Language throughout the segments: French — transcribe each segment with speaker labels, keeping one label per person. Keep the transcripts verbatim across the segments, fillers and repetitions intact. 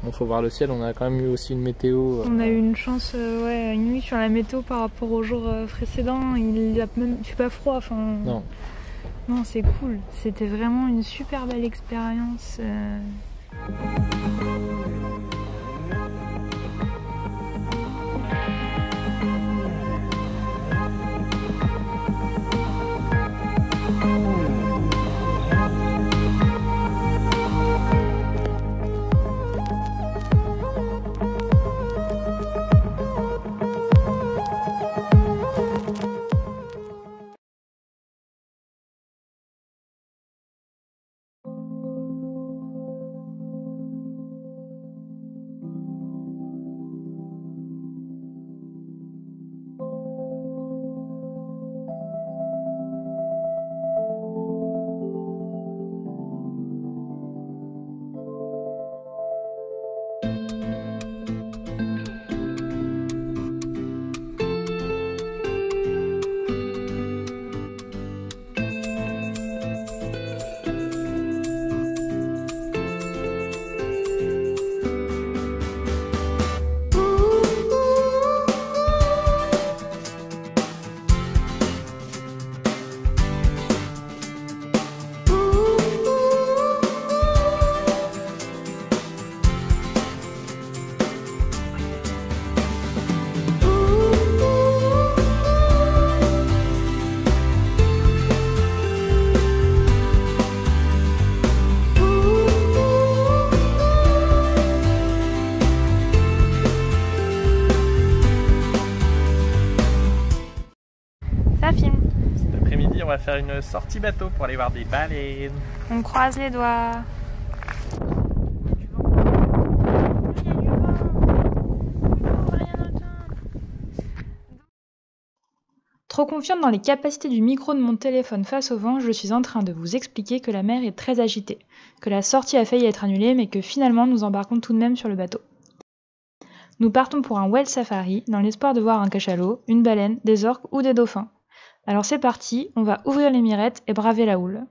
Speaker 1: Bon, faut voir le ciel, on a quand même eu aussi une météo.
Speaker 2: On a eu une chance, euh, ouais, une nuit sur la météo par rapport au jour euh, précédent. Il a même, il fait pas froid. Enfin,
Speaker 1: Non.
Speaker 2: Non, c'est cool. C'était vraiment une super belle expérience. Euh... Ça filme.
Speaker 1: Cet après-midi, on va faire une sortie bateau pour aller voir des baleines.
Speaker 2: On croise les doigts. Trop confiante dans les capacités du micro de mon téléphone face au vent, je suis en train de vous expliquer que la mer est très agitée, que la sortie a failli être annulée, mais que finalement nous embarquons tout de même sur le bateau. Nous partons pour un whale safari, dans l'espoir de voir un cachalot, une baleine, des orques ou des dauphins. Alors c'est parti, on va ouvrir les mirettes et braver la houle.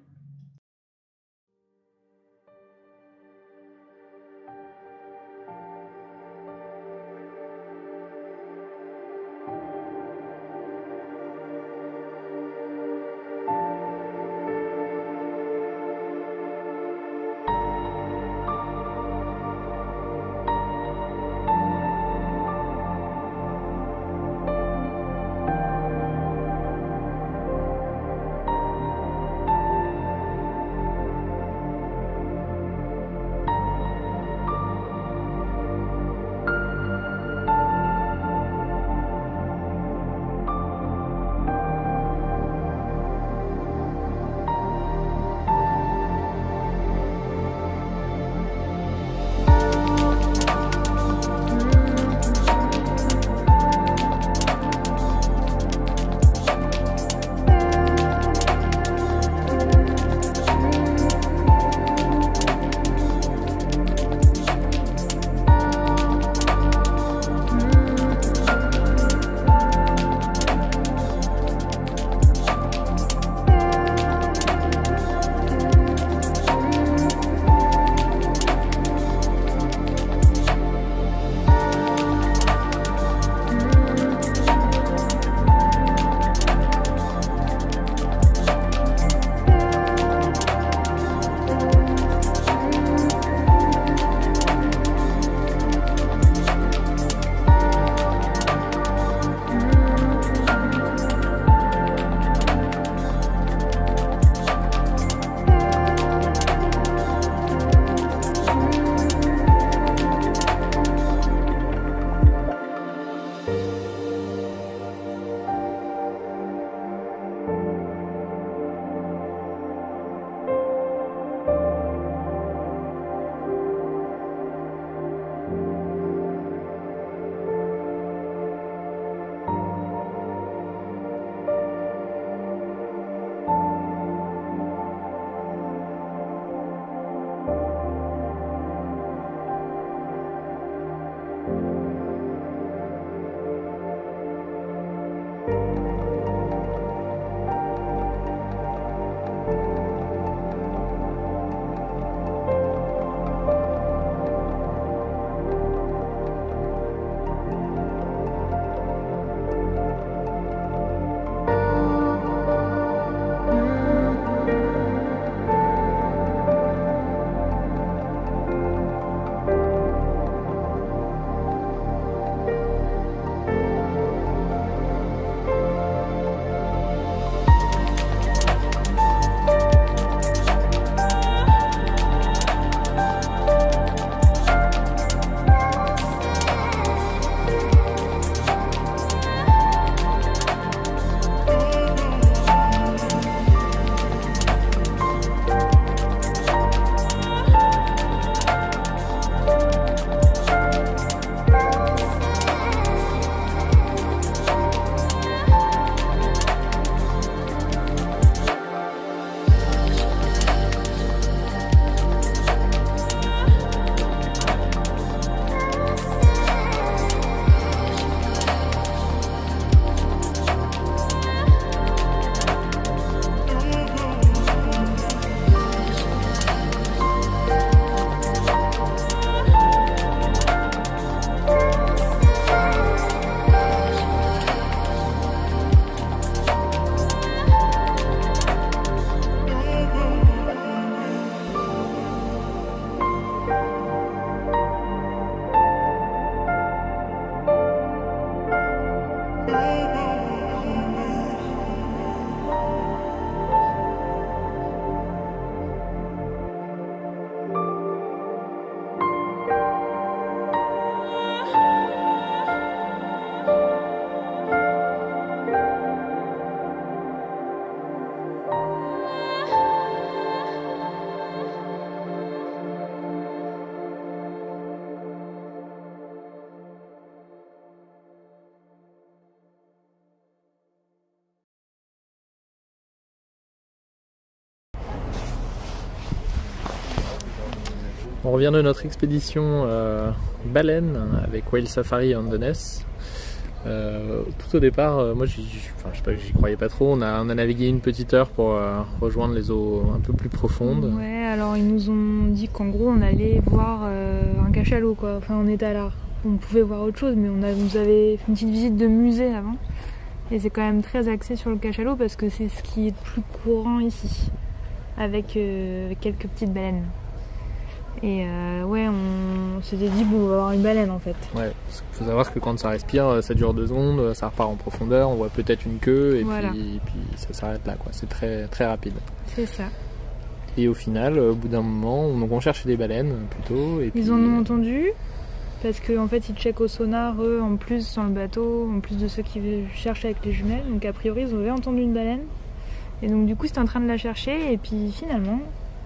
Speaker 1: On revient de notre expédition euh, baleine avec Whale Safari on the Ness. Euh, tout au départ, euh, moi j'y, enfin, je sais pas, j'y croyais pas trop. On a, on a navigué une petite heure pour euh, rejoindre les eaux un peu plus profondes.
Speaker 2: Ouais, alors ils nous ont dit qu'en gros on allait voir euh, un cachalot quoi. Enfin on était à l'art. On pouvait voir autre chose, mais on, a, on nous avait fait une petite visite de musée avant. Et c'est quand même très axé sur le cachalot parce que c'est ce qui est le plus courant ici, avec euh, quelques petites baleines. Et euh, ouais, on s'était dit, bon, on va avoir une baleine en fait.
Speaker 1: Ouais, parce qu'il faut savoir que quand ça respire, ça dure deux secondes, ça repart en profondeur, on voit peut-être une queue et, voilà. puis, et puis ça s'arrête là, quoi. C'est très, très rapide.
Speaker 2: C'est ça.
Speaker 1: Et au final, au bout d'un moment, donc on cherchait des baleines plutôt. Et
Speaker 2: ils
Speaker 1: puis...
Speaker 2: en ont entendu, parce qu'en en fait ils checkent au sonar, eux, en plus sur le bateau, en plus de ceux qui cherchent avec les jumelles. Donc a priori, ils avaient entendu une baleine. Et donc du coup, c'était en train de la chercher et puis finalement...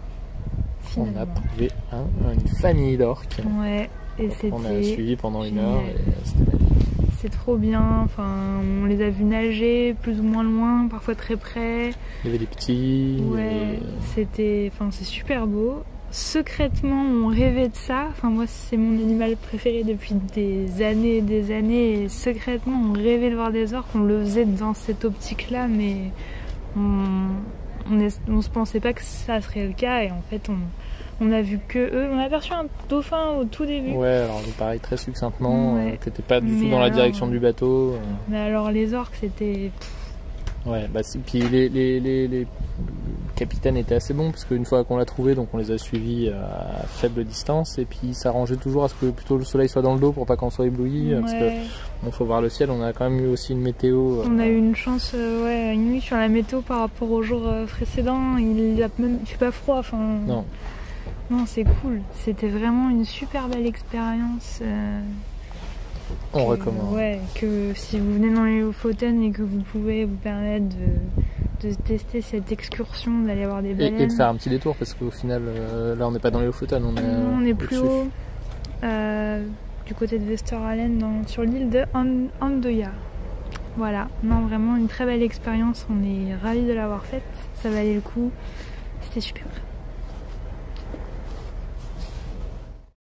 Speaker 1: On a trouvé un, une famille d'orques.
Speaker 2: Ouais, et c'était.
Speaker 1: On a suivi pendant une heure et c'était magnifique.
Speaker 2: C'est trop bien. Enfin, on les a vus nager plus ou moins loin, parfois très près.
Speaker 1: Il y avait des petits.
Speaker 2: Ouais,
Speaker 1: avait...
Speaker 2: c'était. Enfin, c'est super beau. Secrètement, on rêvait de ça. Enfin, moi, c'est mon animal préféré depuis des années et des années. Et secrètement, on rêvait de voir des orques. On le faisait dans cette optique-là, mais on. On, est, on se pensait pas que ça serait le cas et en fait on, on a vu que eux. On a aperçu un dauphin au tout début.
Speaker 1: Ouais, alors pareil très succinctement, ouais. euh, t'étais pas du
Speaker 2: mais
Speaker 1: tout dans
Speaker 2: alors,
Speaker 1: la direction du bateau. Euh...
Speaker 2: Mais alors les orques c'était...
Speaker 1: Ouais, bah puis les, les, les, les capitaines étaient assez bons parce qu'une fois qu'on l'a trouvé, donc on les a suivis à faible distance et puis ça s'arrangeait toujours à ce que plutôt le soleil soit dans le dos pour pas qu'on soit ébloui. Ouais. Parce que bon, faut voir le ciel, on a quand même eu aussi une météo.
Speaker 2: On
Speaker 1: euh...
Speaker 2: a eu une chance, euh, ouais, une nuit sur la météo par rapport au jour euh, précédent. Il a même, il fait pas froid, enfin.
Speaker 1: Non.
Speaker 2: Non, c'est cool. C'était vraiment une super belle expérience. Euh...
Speaker 1: On
Speaker 2: que,
Speaker 1: recommande.
Speaker 2: Ouais, que si vous venez dans les Lofoten et que vous pouvez vous permettre de, de tester cette excursion, d'aller voir des baleines.
Speaker 1: Et, et de faire un petit détour parce qu'au final, euh, là on n'est pas dans les Lofoten, on est,
Speaker 2: non, on est plus haut, euh, du côté de Westeralen, dans, sur l'île de Andøya. Voilà, non, vraiment une très belle expérience. On est ravis de l'avoir faite. Ça valait le coup. C'était super.